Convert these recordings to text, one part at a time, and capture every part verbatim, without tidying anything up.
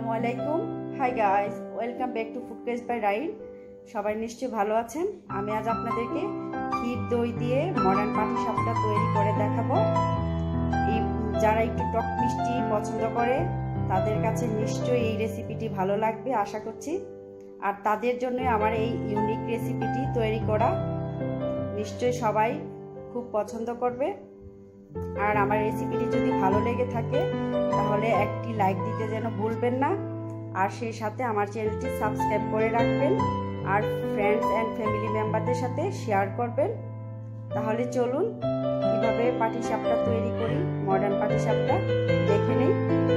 আসসালামু আলাইকুম। Hi guys, welcome back to food taste by Rain. সবাই নিশ্চয়ই ভালো আছেন। আমি আজ আপনাদেরকে ক্ষীর দই দিয়ে মডার্ন পাটিসাপটা তৈরি করে দেখাবো। এই যারা একটু টক মিষ্টি পছন্দ করে তাদের কাছে নিশ্চয়ই এই রেসিপিটি ভালো লাগবে আশা করছি। আর তাদের জন্য আমার এই ইউনিক রেসিপিটি তৈরি করা, নিশ্চয়ই সবাই খুব পছন্দ করবে। আর আমার রেসিপিটি যদি ভালো লেগে থাকে তাহলে একটি লাইক দিতে যেন ভুলবেন না, আর সেই সাথে আমার চ্যানেলটি সাবস্ক্রাইব করে রাখবেন আর ফ্রেন্ডস অ্যান্ড ফ্যামিলি মেম্বারদের সাথে শেয়ার করবেন। তাহলে চলুন কিভাবে পাটিসাপটা তৈরি করি, মডার্ন পাটিসাপটা দেখে নেই।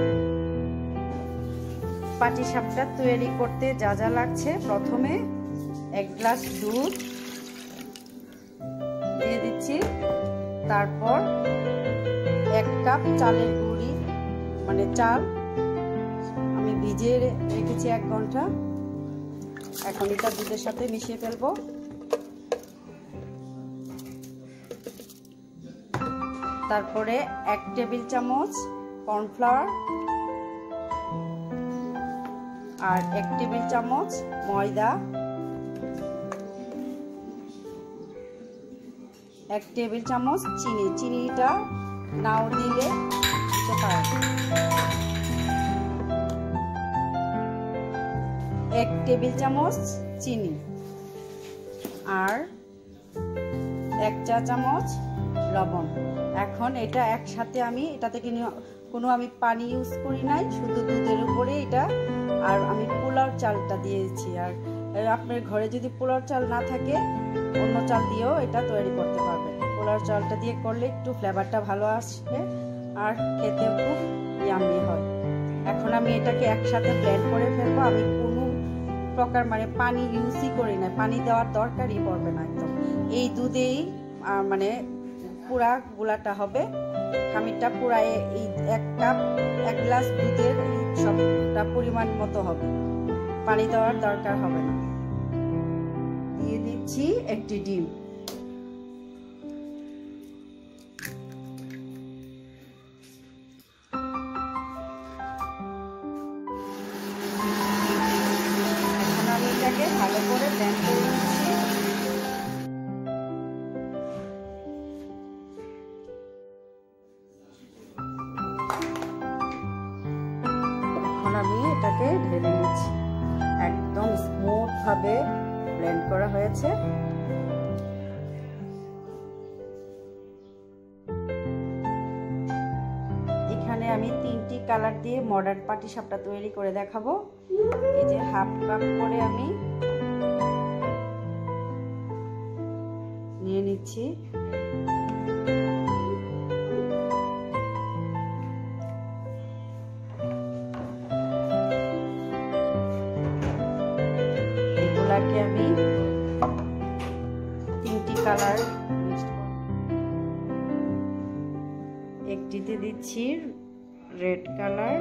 পাটিসাপটা তৈরি করতে যা যা লাগছে, প্রথমে এক গ্লাস দুধ দিয়ে দিচ্ছি, তারপর এক কাপ চালের গুঁড়ি মানে চাল আমি ভিজিয়ে রেখেছি এক ঘন্টা। এখন এটা দুধের সাথে মিশিয়ে ফেলবো। তারপরে এক টেবিল চামচ কর্নফ্লাওয়ার আর এক টেবিল চামচ ময়দা, এক টেবিল চামচ চিনি, চিনিটা নাও দিলে দিতে পারেন, এক টেবিল চামচ চিনি আর এক চা চামচ লবণ। এখন এটা একসাথে আমি এটা থেকে কোনো আমি পানি ইউজ করি নাই, শুধু দুধের উপরে এটা। আর আমি পোলাও চালটা দিয়েছি, আর আপনার ঘরে যদি পোলাও চাল না থাকে অন্য চাল দিয়েও এটা তৈরি করতে পারবেন। পোলাও চালটা দিয়ে করলে একটু ফ্লেভারটা ভালো আসবে আর খেতেও খুব ইয়ামি হয়। এখন আমি এটাকে একসাথে ব্লেন্ড করে ফেলবো। আমি কোনো প্রকার মানে পানি ইউজই করি না, পানি দেওয়ার দরকারই পড়বে না। একদম এই দুধেই মানে পুরা গুলাটা হবে, খামিরটা পুরা এই এক কাপ এক গ্লাস দুধের সবটা পরিমাণ মতো হবে, পানি দেওয়ার দরকার হবে না। দিয়ে দিচ্ছি একটি ডিম। এখন আমি এটাকে ভালো করে ব্লেন্ড করে নিচ্ছি। এখন আমি এটাকে ঢেলে নিচ্ছি। একদম স্মুথ ভাবে ব্লেন্ড করা হয়েছে। এখানে আমি তিনটি কালার দিয়ে মডার্ন পাটিসাপটা তৈরি করে দেখাবো। এই যে হাফ কাপ করে আমি নিয়ে নিচ্ছি। এগুলাকে আমি তিনটি কালার, একটিতে দিচ্ছি রেড কালার,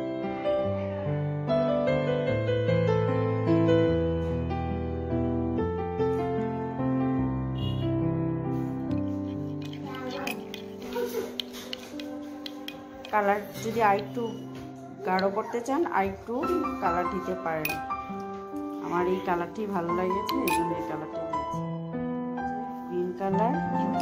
কালার যদি আরেকটু গাঢ় করতে চান আরেকটু কালার দিতে পারেন। আমার এই কালারটি ভালো লাগেছে, এই জন্য এই কালারটা দিয়েছি। গ্রিন কালার,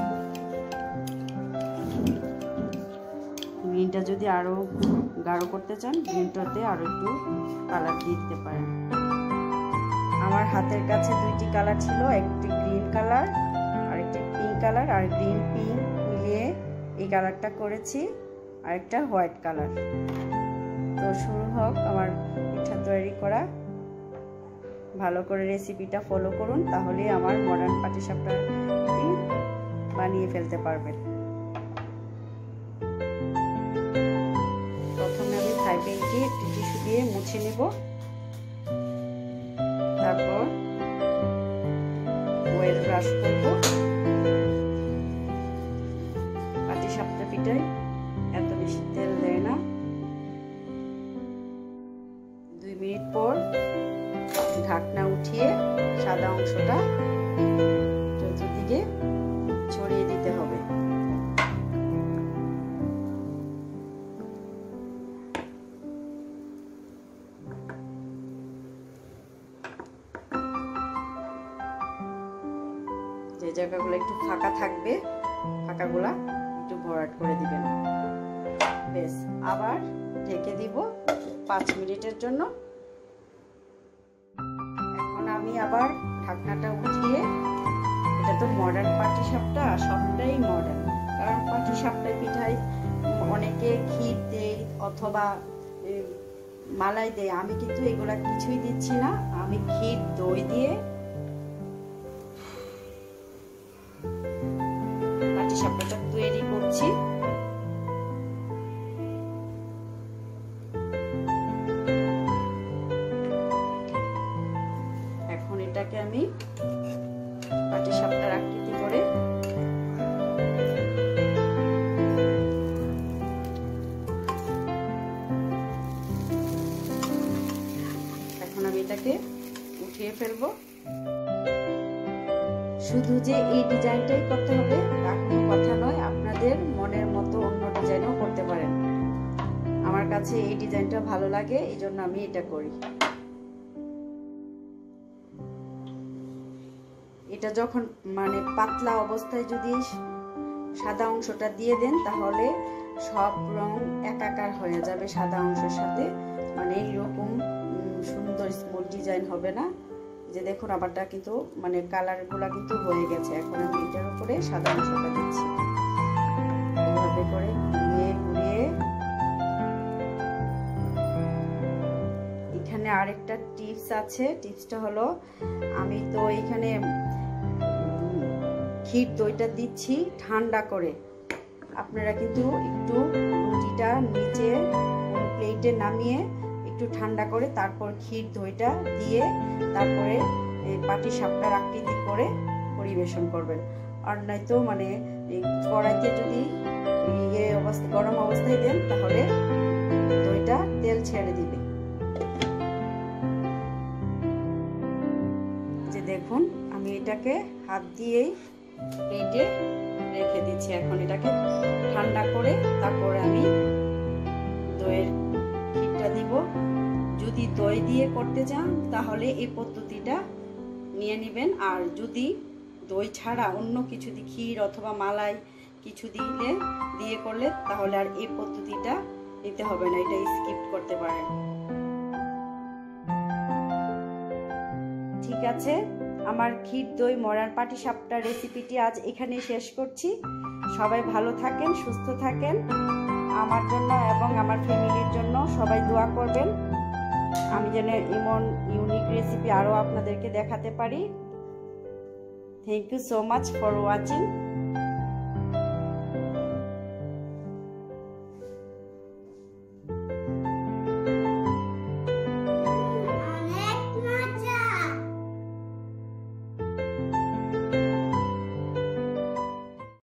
গ্রিনটা যদি আরো গাঢ় করতে চান গ্রিনটাতে আরো একটু কালার দিয়ে দিতে পারেন। আমার হাতের কাছে দুইটি কালার ছিল, একটি গ্রিন কালার আর একটি পিঙ্ক কালার, আর গ্রিন পিঙ্ক মিলিয়ে এই কালারটা করেছি, আর একটা হোয়াইট কালার। তো শুরু হোক আমার পিঠা তৈরি করা। ভালো করে রেসিপিটা ফলো করুন, তাহলে আমার মডার্ন পাটিসাপটাটি বানিয়ে ফেলতে পারবেন। প্রথমে আমি ফ্রাই প্যানটি একটি টিস্যু দিয়ে মুছে নেব, তারপর অয়েল ব্রাশ করব। পাটিসাপটা পিঠায় এত বেশি তেল দেয় না। দুই মিনিট পর ঢাকনা উঠিয়ে সাদা অংশটা চতুর্দিকে ছড়িয়ে দিতে হবে। যে জায়গাগুলো একটু ফাঁকা থাকবে ফাঁকাগুলা একটু ভরাট করে দিবেন। বেশ, আবার ঢেকে দিব পাঁচ মিনিটের জন্য। এখন আমি আবার ঢাকনাটা উঠিয়ে, এটা তো মডার্ন পাটিসাপটা, সবটাই মডার্ন, কারণ পাটিসাপটা পিঠায় অনেকে ক্ষীর দেয় অথবা মালাই দেয়, আমি কিন্তু এগুলা কিছুই দিচ্ছি না। আমি ক্ষীর দই দিয়ে পাটিসাপটা তৈরি করছি। এখন এটাকে আমি পাটিসাপটার আকৃতি করে এখন আমি এটাকে উঠিয়ে ফেলবো। শুধু যে এই ডিজাইনটাই করতে হবে তা কোনো কথা নয়, আপনাদের মনের মতো অন্য ডিজাইনও করতে পারেন। আমার কাছে এই ডিজাইনটা ভালো লাগে, এই জন্য আমি এটা করি। এটা যখন মানে পাতলা অবস্থায় যদি সাদা অংশটা দিয়ে দেন তাহলে সব রং একাকার হয়ে যাবে সাদা অংশের সাথে, মানে এইরকম সুন্দর স্মুথ ডিজাইন হবে না। যে দেখুন আমারটা কিন্তু মানে কালার গুলা কিন্তু হয়ে গেছে। এখন আমি এটার উপরে সাদা অংশটা দিচ্ছি, এভাবে করে ঘুরিয়ে ঘুরিয়ে। এখানে আরেকটা টিপস আছে, টিপসটা হলো আমি তো এখানে ক্ষীর দইটা দিচ্ছি ঠান্ডা করে। আপনারা কিন্তু একটু রুটিটা নিচে প্লেটে নামিয়ে একটু ঠান্ডা করে তারপর ক্ষীর দইটা দিয়ে তারপরে পাটিসাপটার আকৃতি করে পরিবেশন করবেন। আর নয়তো মানে কড়াইতে যদি ইয়ে অবস্থা গরম অবস্থায় দেন তাহলে দইটা তেল ছেড়ে দিবে। যে দেখুন আমি এটাকে হাত দিয়েই প্লেটে রেখে দিচ্ছি। এখন এটাকে ঠান্ডা করে তারপরে আমি দইয়ের ক্ষীরটা দিব। যদি দই দিয়ে করতে চান তাহলে এই পদ্ধতিটা নিয়ে নেবেন, আর যদি দই ছাড়া অন্য কিছু দিয়ে ক্ষীর অথবা মালাই কিছু দিলে দিয়ে করলে তাহলে আর এই পদ্ধতিটা নিতে হবে না, এটা স্কিপ করতে পারেন। ঠিক আছে, আমার ক্ষীর দই মডার্ন পাটিসাপটা রেসিপিটি আজ এখানে শেষ করছি। সবাই ভালো থাকেন, সুস্থ থাকেন। আমার জন্য এবং আমার ফ্যামিলির জন্য সবাই দোয়া করবেন, আমি যেন এমন ইউনিক রেসিপি আরও আপনাদেরকে দেখাতে পারি। Thank you so much for watching.